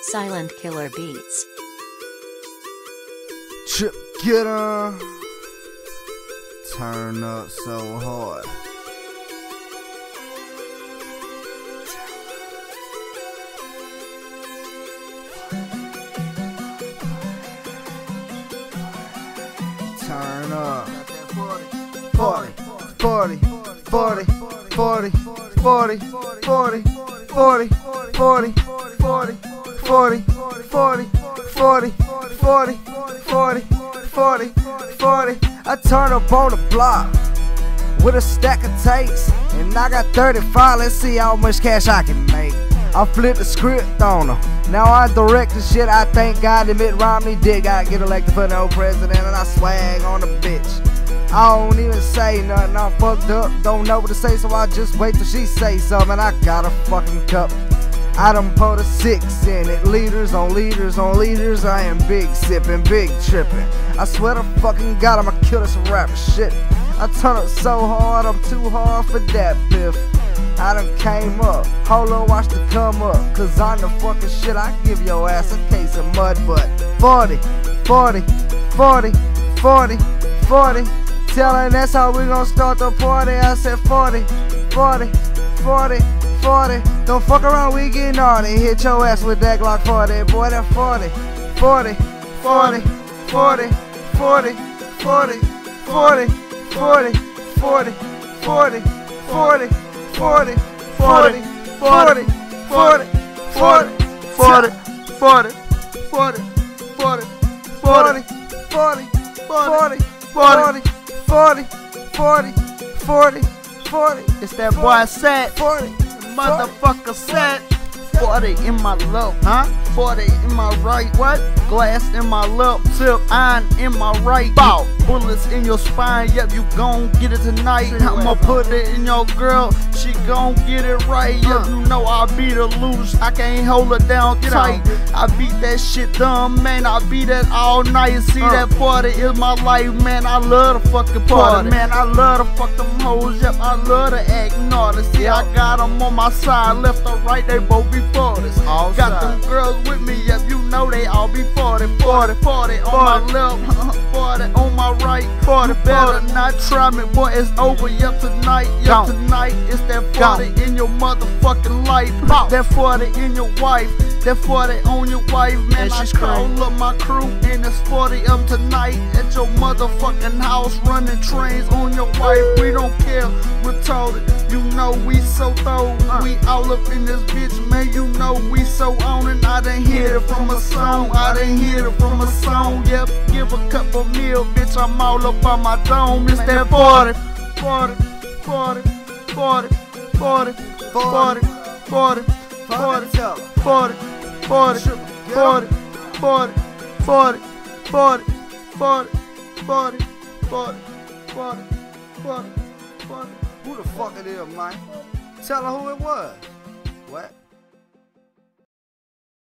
Silent Killer Beats. Trip, get on. Turn up so hard. Turn up. 40, 40, 40, 40, 40, 40, 40, 40, 40, 40, 40, 40, 40, 40, 40, 40. I turn up on the block with a stack of tapes, and I got 35. Let's see how much cash I can make. I flipped the script on her. Now I direct the shit. I thank God that Mitt Romney did got get elected for no president, and I swag on the bitch. I don't even say nothing, I'm fucked up, don't know what to say, so I just wait till she say something. I got a fucking cup, I done put a 6 in it. Liters on liters on liters, I am big sipping, big tripping. I swear to fucking God, I'ma kill this rapper shit. I turn up so hard, I'm too hard for that piff. I done came up, hold on, watch the come up, cause I'm the fucking shit. I give your ass a case of mud butt. 40, 40, 40, 40, 40. Tellin' that's how we gon' start the party. I said 40, 40, 40, 40. Don't fuck around, we get naughty. Hit your ass with that Glock 40. Boy, that 40, 40, 40, 40, 40, 40, 40, 40, 40, 40, 40, 40, 40, 40, 40, 40, 40, 40, 40, 40, 40, 40, 40, 40, 40, 40. It's that boy set, 40, motherfucker set. 40 in my left, huh? 40 in my right, what? Glass in my left, tip, iron in my right. Bow, bullets in your spine, yep, you gon' get it tonight. I'ma put it in your girl, she gon' get it right. Yep, you know I beat her loose, I can't hold her down tight. I beat that shit dumb, man, I beat that all night. See that 40 is my life, man, I love the fucking party. Man, I love to fuck them hoes, yep, I love to act naughty. See, I got them on my side, left or right, they both be 40s. Got them girls with me, yep, you know they all be 40, 40, 40 on my left, 40 on my right, 40, better not try me, boy, it's over, yep, tonight, yep, tonight, it's that 40 in your motherfucking life, that 40 in your wife, that 40 on your wife, man, I call up my crew, and it's 40 of them tonight, at your motherfucking house, running trains on your wife, we don't care, retarded, you know we so throw, we all up in this bitch, man, you know we so on it. I done hear it from a song, I done hear it from a song. Yep, give a couple meal, bitch, I'm all up on my dome. It's that 40, 40, 40, 40, 40, 40, 40, 40, 40, 40, 40, 40, 40, 40, 40, 40, 40, 40. Who the fuck it is, man? Tell her who it was. What?